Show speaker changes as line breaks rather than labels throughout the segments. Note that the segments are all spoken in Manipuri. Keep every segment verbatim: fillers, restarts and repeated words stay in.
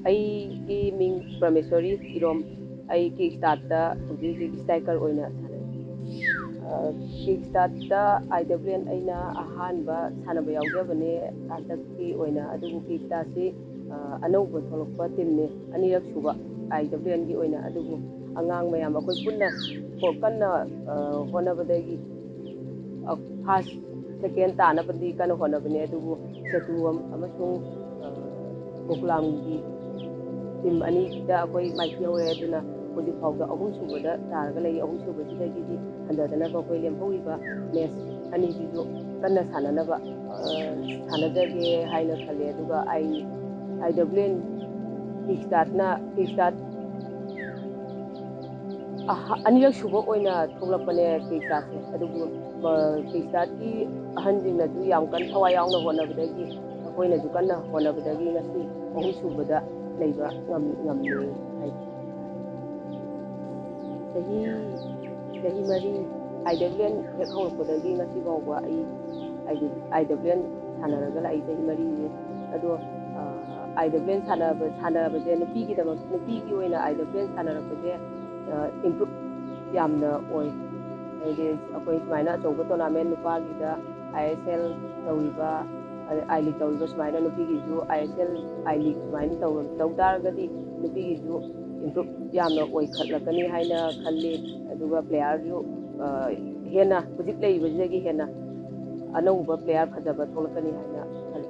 ꯑꯩꯒꯤ ꯃꯤꯡ ꯄ꯭ꯔꯃꯦꯁꯣꯔꯤ ꯏꯔꯣꯝ ꯑꯩ ꯀꯤꯛ ꯁ꯭ꯇꯥꯔꯠꯇ ꯍꯧꯖꯤꯛ ꯍꯧꯖꯤꯛ ꯁ꯭ꯇ꯭ꯔꯥꯏꯀꯔ ꯑꯣꯏꯅ ꯁꯥꯟꯅꯩ ꯀꯤꯛ ꯁ꯭ꯇꯥꯔꯠꯇ ꯑꯥꯏ ꯗꯕꯜꯌꯨ ꯑꯦꯟ ꯑꯩꯅ ꯑꯍꯥꯟꯕ ꯁꯥꯟꯅꯕ ꯌꯥꯎꯖꯕꯅꯦ ꯍꯟꯗꯛꯀꯤ ꯑꯣꯏꯅ ꯑꯗꯨꯕꯨ ꯀꯤꯛ ꯁ꯭ꯇꯥꯔꯠꯁꯤ ꯑꯅꯧꯕ ꯊꯣꯛꯂꯛꯄ ꯇꯤꯝꯅꯤ ꯑꯅꯤꯔꯛ ꯁꯨꯕ ꯑꯥꯏ ꯗꯕꯜꯌꯨ ꯑꯦꯟꯒꯤ ꯑꯣꯏꯅ ꯑꯗꯨꯕꯨ ꯑꯉꯥꯡ ꯃꯌꯥꯝ ꯑꯩꯈꯣꯏ ꯄꯨꯟꯅ ꯀꯟꯅ ꯍꯣꯠꯅꯕꯗꯒꯤ ꯐꯥꯔꯁ ꯁꯦꯀꯦꯟ ꯇꯥꯅꯕꯗꯤ ꯀꯟꯅ ꯍꯣꯠꯅꯕꯅꯦ ꯑꯗꯨꯕꯨ ꯁꯦꯇꯨ ꯑꯃꯁꯨꯡ ꯒꯣꯀꯨꯂꯥꯝꯒꯤ ꯇꯤꯝ ꯑꯅꯤꯗ ꯑꯩꯈꯣꯏ ꯃꯥꯏꯊꯤꯍꯧꯔꯦ ꯑꯗꯨꯅ ꯍꯧꯖꯤꯛ ꯐꯥꯎꯗ ꯑꯍꯨꯝ ꯁꯨꯕꯗ ꯇꯥꯔꯒ ꯂꯩ ꯑꯍꯨꯝ ꯁꯨꯕꯁꯤꯗꯒꯤꯗꯤ ꯍꯟꯊꯗꯅꯕ ꯑꯩꯈꯣꯏ ꯂꯦꯝꯍꯧꯔꯤꯕ ꯃꯦꯠꯆ ꯑꯅꯤꯁꯤꯁꯨ ꯀꯟꯅ ꯁꯥꯟꯅꯅꯕ ꯁꯥꯟꯅꯖꯒꯦ ꯍꯥꯏꯅ ꯈꯜꯂꯦ ꯑꯗꯨꯒ ꯑꯩ ꯑꯥꯏ ꯗꯕꯜꯌꯨ ꯑꯦꯟ ꯀꯤꯛ ꯁ꯭ꯇꯥꯔꯠꯅ ꯀꯤꯛ ꯁ꯭ꯇꯥꯔꯠ ꯑꯅꯤꯔꯛ ꯁꯨꯕ ꯑꯣꯏꯅ ꯊꯣꯛꯂꯛꯄꯅꯦ ꯀꯤꯛ ꯁ꯭ꯇꯥꯔꯠꯁꯦ ꯑꯗꯨꯕꯨ ꯀꯤꯛ ꯁ꯭ꯇꯥꯔꯠꯀꯤ ꯑꯍꯟꯁꯤꯡꯅꯁꯨ ꯌꯥꯝ ꯀꯟꯅ ꯊꯋꯥꯏ ꯌꯥꯎꯅ ꯍꯣꯠꯅꯕꯗꯒꯤ ꯑꯩꯈꯣꯏꯅꯁꯨ ꯀꯟꯅ ꯍꯣꯠꯅꯕꯗꯒꯤ ꯉꯁꯤ ꯑꯍꯨꯝ ꯁꯨꯕꯗ ꯂꯩꯕ ꯉꯝꯃꯦ ꯍꯥꯏ ꯆꯍꯤ ꯆꯍꯤ ꯃꯔꯤ ꯑꯥꯏ ꯗꯕꯜꯌꯨ ꯑꯦꯟ ꯍꯦꯛ ꯍꯧꯔꯛꯄꯗꯒꯤ ꯉꯁꯤ ꯐꯥꯎꯕ ꯑꯩ ꯑꯥꯏ ꯗꯕꯜꯌꯨ ꯑꯦꯟ ꯁꯥꯟꯅꯔꯒ ꯂꯥꯛꯏ ꯆꯍꯤ ꯃꯔꯤꯁꯦ ꯑꯗꯣ ꯑꯥꯏ ꯗꯕꯜꯌꯨ ꯑꯦꯟ ꯁꯥꯟꯅꯕ ꯁꯥꯟꯅꯕꯁꯦ ꯅꯨꯄꯤꯒꯤꯗꯃꯛ ꯅꯨꯄꯤꯒꯤ ꯑꯣꯏꯅ ꯑꯥꯏ ꯗꯕꯜꯌꯨ ꯑꯦꯟ ꯁꯥꯟꯅꯔꯛꯄꯁꯦ ꯏꯝꯄ꯭ꯔꯨꯞ ꯌꯥꯝꯅ ꯑꯣꯏ ꯍꯥꯏꯗꯤ ꯑꯩꯈꯣꯏ ꯁꯨꯃꯥꯏꯅ ꯑꯆꯧꯕ ꯇꯣꯔꯅꯥꯃꯦꯟ ꯅꯨꯄꯥꯒꯤꯗ ꯑꯥꯏ ꯑꯦꯁ ꯑꯦꯜ ꯇꯧꯔꯤꯕ ꯑꯥꯏ ꯂꯤഗ് ꯇꯧꯔꯤꯕ ꯁꯨꯃꯥꯏꯅ ꯅꯨꯄꯤꯒꯤꯁꯨ ꯑꯥꯏ ꯑꯦꯁ ꯑꯦꯜ ꯑꯥꯏ ꯂꯤഗ് ꯁꯨꯃꯥꯏꯅ ꯇꯧ ꯇꯥꯔꯒꯗꯤ ꯅꯨꯄꯤꯒꯤꯁꯨ ꯏꯝꯄ꯭ꯔꯨꯞ ꯌꯥꯝꯅ ꯑꯣꯏꯈꯠꯂꯛꯀꯅꯤ ꯍꯥꯏꯅ ꯈꯜꯂꯤ ꯑꯗꯨꯒ ꯄ꯭ꯂꯦꯌꯥꯔꯁꯨ ꯍꯦꯟꯅ ꯍꯧꯖꯤꯛ ꯂꯩꯔꯤꯕꯁꯤꯗꯒꯤ ꯍꯦꯟꯅ ꯑꯅꯧꯕ ꯄ꯭ꯂꯦꯌꯥꯔ ꯐꯖꯕ ꯊꯣꯛꯂꯛꯀꯅꯤ ꯍꯥꯏꯅ ꯈꯜꯂꯤ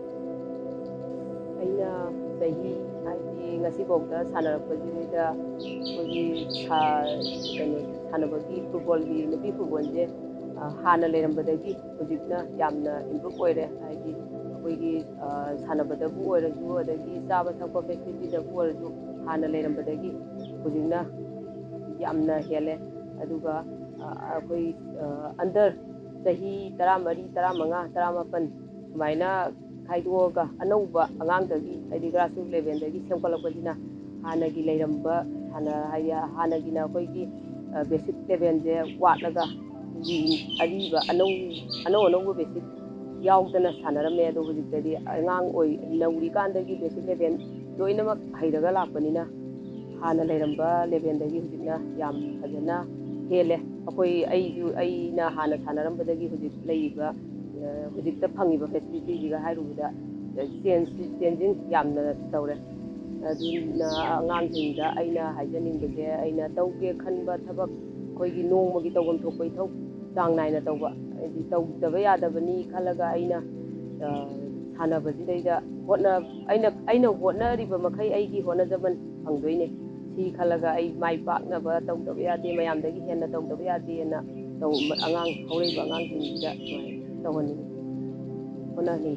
ꯑꯩꯅ ꯆꯍꯤ ꯍꯥꯏꯗꯤ ꯉꯁꯤꯐꯥꯎꯗ ꯁꯥꯟꯅꯔꯛꯄꯁꯤꯗ ꯑꯩꯈꯣꯏꯒꯤ ꯀꯩꯅꯣ ꯁꯥꯟꯅꯕꯒꯤ ꯐꯨꯠꯕꯣꯜꯒꯤ ꯅꯨꯄꯤ ꯐꯨꯠꯕꯣꯜꯁꯦ ꯍꯥꯟꯅ ꯂꯩꯔꯝꯕꯗꯒꯤ ꯍꯧꯖꯤꯛꯅ ꯌꯥꯝꯅ ꯏꯝꯄ꯭ꯔꯨꯞ ꯑꯣꯏꯔꯦ ꯍꯥꯏꯗꯤ ꯑꯩꯈꯣꯏꯒꯤ ꯁꯥꯟꯅꯕꯗꯕꯨ ꯑꯣꯏꯔꯁꯨ ꯑꯗꯒꯤ ꯆꯥꯕ ꯊꯛꯄ ꯐꯦꯁꯤꯂꯤꯇꯤꯗꯕꯨ ꯑꯣꯏꯔꯁꯨ ꯍꯥꯟꯅ ꯂꯩꯔꯝꯕꯗꯒꯤ ꯍꯧꯖꯤꯛꯅ ꯌꯥꯝꯅ ꯍꯦꯜꯂꯦ ꯑꯗꯨꯒ ꯑꯩꯈꯣꯏ ꯑꯟꯗꯔ ꯆꯍꯤ ꯇꯔꯥꯃꯔꯤ ꯇꯔꯥꯃꯉꯥ ꯇꯔꯥꯃꯥꯄꯟ ꯁꯨꯃꯥꯏꯅ ꯈꯥꯏꯗꯣꯛꯑꯒ ꯑꯅꯧꯕ ꯑꯉꯥꯡꯗꯒꯤ ꯍꯥꯏꯗꯤ ꯒ꯭ꯔꯥꯁꯔꯨꯠ ꯂꯦꯚꯦꯜꯗꯒꯤ ꯁꯦꯝꯒꯠꯂꯛꯄꯁꯤꯅ ꯍꯥꯟꯅꯒꯤ ꯂꯩꯔꯝꯕ ꯍꯥꯏꯗꯤ ꯍꯥꯟꯅꯒꯤꯅ ꯑꯩꯈꯣꯏꯒꯤ ꯕꯦꯁꯤꯛ ꯂꯦꯚꯦꯜꯁꯦ ꯋꯥꯠꯂꯒ ꯑꯔꯤꯕ ꯑꯅꯧ ꯑꯅꯧ ꯑꯅꯧꯕ ꯕꯦꯁꯤꯛ ꯌꯥꯎꯗꯅ ꯁꯥꯟꯅꯔꯝꯃꯦ ꯑꯗꯣ ꯍꯧꯖꯤꯛꯇꯗꯤ ꯑꯉꯥꯡ ꯑꯣꯏ ꯅꯧꯔꯤꯀꯥꯟꯗꯒꯤ ꯕꯦꯁꯤꯛ ꯂꯦꯚꯦꯜ ꯂꯣꯏꯅꯃꯛ ꯍꯩꯔꯒ ꯂꯥꯛꯄꯅꯤꯅ ꯍꯥꯟꯅ ꯂꯩꯔꯝꯕ ꯂꯦꯚꯦꯜꯗꯒꯤ ꯍꯧꯖꯤꯛꯅ ꯌꯥꯝ ꯐꯖꯅ ꯍꯦꯜꯂꯦ ꯑꯩꯈꯣꯏ ꯑꯩꯁꯨ ꯑꯩꯅ ꯍꯥꯟꯅ ꯁꯥꯟꯅꯔꯝꯕꯗꯒꯤ ꯍꯧꯖꯤꯛ ꯂꯩꯔꯤꯕ ꯍꯧꯖꯤꯛꯇ ꯐꯪꯉꯤꯕ ꯐꯦꯁꯤꯂꯤꯇꯤꯁꯤꯒ ꯍꯥꯏꯔꯨꯕꯗ ꯆꯦꯟꯖꯤꯡ ꯌꯥꯝꯅ ꯇꯧꯔꯦ ꯑꯗꯨꯅ ꯑꯉꯥꯡꯁꯤꯡꯗ ꯑꯩꯅ ꯍꯥꯏꯖꯅꯤꯡꯕꯁꯦ ꯑꯩꯅ ꯇꯧꯒꯦ ꯈꯟꯕ ꯊꯕꯛ ꯑꯩꯈꯣꯏꯒꯤ ꯅꯣꯡꯃꯒꯤ ꯇꯧꯐꯝ ꯊꯣꯛꯄ ꯏꯊꯧ ꯆꯥꯡ ꯅꯥꯏꯅ ꯇꯧꯕ ꯍꯥꯏꯗꯤ ꯇꯧꯗꯕ ꯌꯥꯗꯕꯅꯤ ꯈꯜꯂꯒ ꯑꯩꯅ ꯁꯥꯟꯅꯕꯁꯤꯗꯩꯗ ꯍꯣꯠꯅ ꯑꯩꯅ ꯑꯩꯅ ꯍꯣꯠꯅꯔꯤꯕ ꯃꯈꯩ ꯑꯩꯒꯤ ꯍꯣꯠꯅꯖꯃꯟ ꯐꯪꯗꯣꯏꯅꯦ ꯁꯤ ꯈꯜꯂꯒ ꯑꯩ ꯃꯥꯏ ꯄꯥꯛꯅꯕ ꯇꯧꯗꯕ ꯌꯥꯗꯦ ꯃꯌꯥꯝꯗꯒꯤ ꯍꯦꯟꯅ ꯇꯧꯗꯕ ꯌꯥꯗꯦꯅ ꯑꯉꯥꯡ ꯍꯧꯔꯛꯏꯕ ꯑꯉꯥꯡꯁꯤꯡꯁꯤꯗ ꯁꯨꯃꯥꯏꯅ ꯇꯧꯍꯟꯅꯤꯡꯉꯤ ꯍꯣꯠꯅꯍꯟꯅꯤꯡꯉꯤ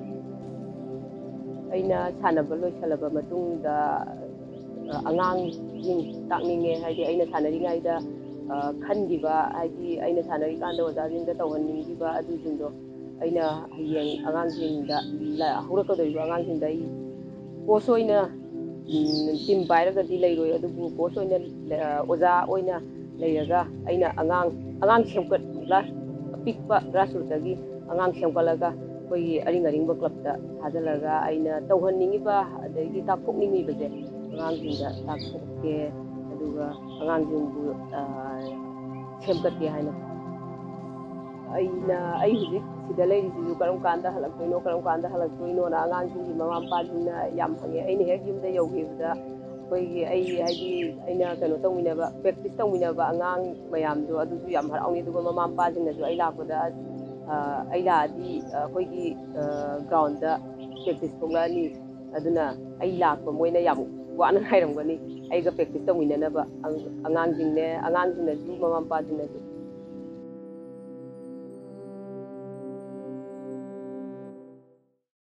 ꯑꯩꯅ ꯁꯥꯟꯅꯕ ꯂꯣꯏꯁꯜꯂꯕ ꯃꯇꯨꯡꯗ ꯑꯉꯥꯡꯁꯤꯡ ꯇꯥꯛꯅꯤꯡꯉꯦ ꯍꯥꯏꯗꯤ ꯑꯩꯅ ꯁꯥꯟꯅꯔꯤꯉꯩꯗ ꯈꯟꯈꯤꯕ ꯍꯥꯏꯗꯤ ꯑꯩꯅ ꯁꯥꯟꯅꯔꯤꯀꯥꯟꯗ ꯑꯣꯖꯥꯁꯤꯡꯗ ꯇꯧꯍꯟꯅꯤꯡꯈꯤꯕ ꯑꯗꯨꯁꯤꯡꯗꯣ ꯑꯩꯅ ꯍꯌꯦꯡ ꯑꯉꯥꯡꯁꯤꯡꯗ ꯍꯧꯔꯛꯀꯗꯧꯔꯤꯕ ꯑꯉꯥꯡꯁꯤꯡꯗ ꯑꯩ ꯀꯣꯆ ꯑꯣꯏꯅ ꯇꯤꯝ ꯄꯥꯏꯔꯒꯗꯤ ꯂꯩꯔꯣꯏ ꯑꯗꯨꯕꯨ ꯀꯣꯆ ꯑꯣꯏꯅ ꯑꯣꯖꯥ ꯑꯣꯏꯅ ꯂꯩꯔꯒ ꯑꯩꯅ ꯑꯉꯥꯡ ꯑꯉꯥꯡ ꯁꯦꯝꯒꯠ ꯒ꯭ꯂꯥꯁ ꯑꯄꯤꯛꯄ ꯒ꯭ꯔꯥꯁꯔꯨꯠꯇꯒꯤ ꯑꯉꯥꯡ ꯁꯦꯝꯒꯠꯂꯒ ꯑꯩꯈꯣꯏꯒꯤ ꯑꯔꯤꯡ ꯑꯔꯤꯡꯕ ꯀ꯭ꯂꯕꯇ ꯊꯥꯖꯤꯜꯂꯒ ꯑꯩꯅ ꯇꯧꯍꯟꯅꯤꯡꯉꯤꯕ ꯑꯗꯒꯤ ꯇꯥꯛꯊꯣꯛꯅꯤꯡꯉꯤꯕꯁꯦ ꯑꯉꯥꯡꯁꯤꯡꯗ ꯇꯥꯛꯊꯣꯛꯀꯦ ꯑꯗꯨꯒ ꯑꯉꯥꯡꯁꯤꯡꯕꯨ ꯁꯦꯝꯒꯠꯀꯦ ꯍꯥꯏꯅ ꯑꯩꯅ ꯑꯩ ꯍꯧꯖꯤꯛ ꯁꯤꯗ ꯂꯩꯔꯤꯁꯤꯁꯨ ꯀꯔꯝ ꯀꯥꯟꯗ ꯍꯜꯂꯛꯇꯣꯏꯅꯣ ꯀꯔꯝ ꯀꯥꯟꯗ ꯍꯜꯂꯛꯇꯣꯏꯅꯣꯅ ꯑꯉꯥꯡꯁꯤꯡꯒꯤ ꯃꯃꯥ ꯃꯄꯥꯁꯤꯡꯅ ꯌꯥꯝ ꯍꯪꯉꯦ ꯑꯩꯅ ꯍꯦꯛ ꯌꯨꯝꯗ ꯌꯧꯈꯤꯕꯗ ꯑꯩꯈꯣꯏꯒꯤ ꯑꯩ ꯍꯥꯏꯗꯤ ꯑꯩꯅ ꯀꯩꯅꯣ ꯇꯧꯃꯤꯟꯅꯕ ꯄ꯭ꯔꯦꯛꯇꯤꯁ ꯇꯧꯃꯤꯟꯅꯕ ꯑꯉꯥꯡ ꯃꯌꯥꯝꯗꯣ ꯑꯗꯨꯁꯨ ꯌꯥꯝ ꯍꯔꯥꯎꯅꯤ ꯑꯗꯨꯒ ꯃꯃꯥ ꯃꯄꯥꯁꯤꯡꯅꯁꯨ ꯑꯩ ꯂꯥꯛꯄꯗ ꯑꯩ ꯂꯥꯛꯑꯗꯤ ꯑꯩꯈꯣꯏꯒꯤ ꯒ꯭ꯔꯥꯎꯟꯗ ꯄ꯭ꯔꯦꯛꯇꯤꯁ ꯊꯣꯛꯂꯛꯑꯅꯤ ꯑꯗꯨꯅ ꯑꯩ ꯂꯥꯛꯄ ꯃꯣꯏꯅ ꯌꯥꯝ ꯋꯥꯅ ꯉꯥꯏꯔꯝꯒꯅꯤ ꯑꯩꯒ ꯄ꯭ꯔꯦꯛꯇꯤꯁ ꯇꯧꯃꯤꯟꯅꯅꯕ ꯑꯉꯥꯡꯁꯤꯡꯅꯦ ꯑꯉꯥꯡꯁꯤꯡꯅꯁꯨ ꯃꯃꯥ ꯃꯄꯥꯁꯤꯡꯅꯁꯨ